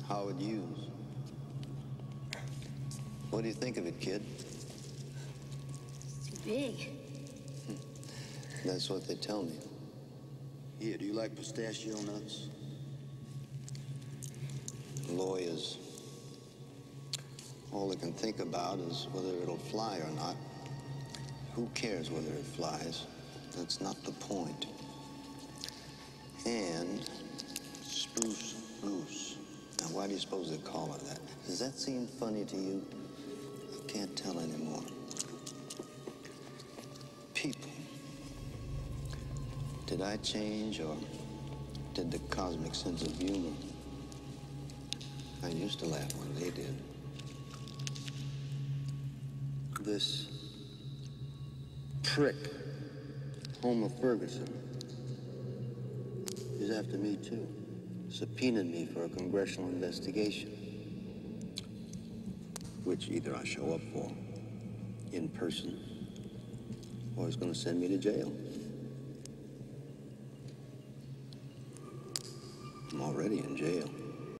Howard Hughes. What do you think of it, kid? It's too big. That's what they tell me. Here, do you like pistachio nuts? Lawyers. All they can think about is whether it'll fly or not. Who cares whether it flies? That's not the point. And spruce goose. Now, why do you suppose they call it that? Does that seem funny to you? I can't tell anymore. People. Did I change, or did the cosmic sense of humor? I used to laugh when they did. This prick, Homer Ferguson, is after me, too. Subpoenaed me for a congressional investigation, which either I show up for in person or he's going to send me to jail. I'm already in jail.